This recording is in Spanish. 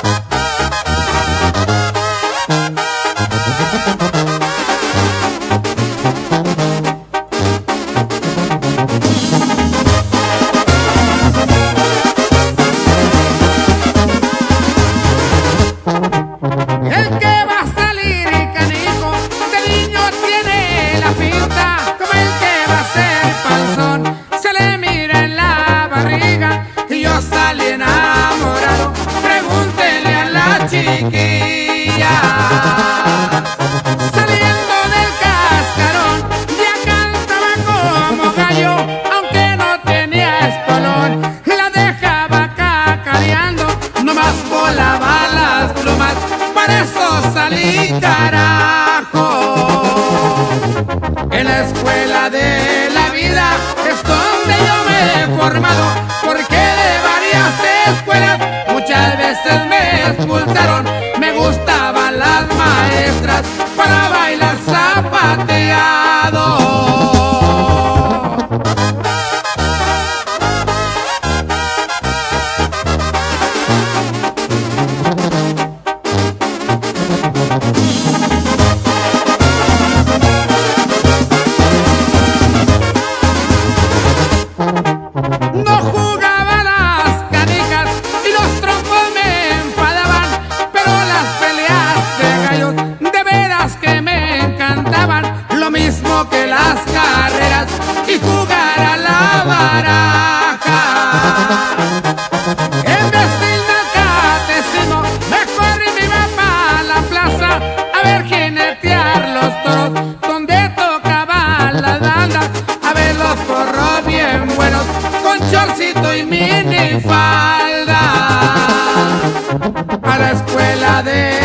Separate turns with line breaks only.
El que va a salir y canijo, de niño tiene la pinta, como el que va a ser panzón, se le mira en la barriga, y yo salí enamorado, pregúntenle a la chiquilla. Saliendo del cascarón, ya cantaba como gallo, aunque no tenía espolón, la dejaba cacareando, nomás volaba las plumas, para eso salí carajo. En la escuela de la vida es donde yo me he formado, porque de varias escuelas muchas veces me expulsaron. Me gustaban las maestras para bailar zapateado. No jugaba las canicas y los trompos me enfadaban, pero las peleas de gallos de veras que me encantaban, lo mismo que las carreras y jugar a la baraja. En vez de ir al catecismo, mejor me iba pa' la plaza a ver jinetear los toros, donde tocaban las bandas, a ver los porros bien buenos, con chorcito y minifalda. A la escuela de